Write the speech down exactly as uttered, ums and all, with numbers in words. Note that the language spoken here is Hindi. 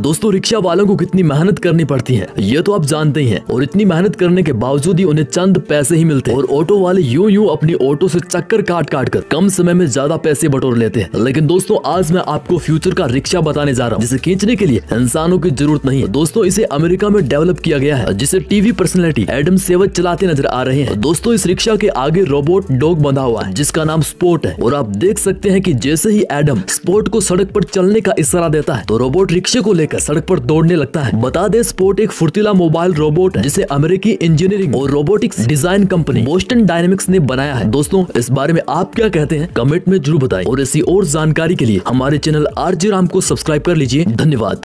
दोस्तों रिक्शा वालों को कितनी मेहनत करनी पड़ती है ये तो आप जानते ही हैं, और इतनी मेहनत करने के बावजूद ही उन्हें चंद पैसे ही मिलते हैं। और ऑटो वाले यूं यूं अपनी ऑटो से चक्कर काट काट कर कम समय में ज्यादा पैसे बटोर लेते हैं। लेकिन दोस्तों आज मैं आपको फ्यूचर का रिक्शा बताने जा रहा हूँ जिसे खींचने के लिए इंसानों की जरूरत नहीं है। दोस्तों इसे अमेरिका में डेवलप किया गया है, जिसे टीवी पर्सनैलिटी एडम सेवक चलाते नजर आ रहे हैं। दोस्तों इस रिक्शा के आगे रोबोट डॉग बंधा हुआ है जिसका नाम स्पोर्ट है, और आप देख सकते हैं कि जैसे ही एडम स्पोर्ट को सड़क पर चलने का इशारा देता है तो रोबोट रिक्शे को लेकर सड़क पर दौड़ने लगता है। बता दें स्पोर्ट एक फुर्तीला मोबाइल रोबोट है जिसे अमेरिकी इंजीनियरिंग और robotics design company Boston Dynamics ने बनाया है। दोस्तों इस बारे में आप क्या कहते हैं कमेंट में जरूर बताएं, और ऐसी और जानकारी के लिए हमारे चैनल आरजे राम को सब्सक्राइब कर लीजिए। धन्यवाद।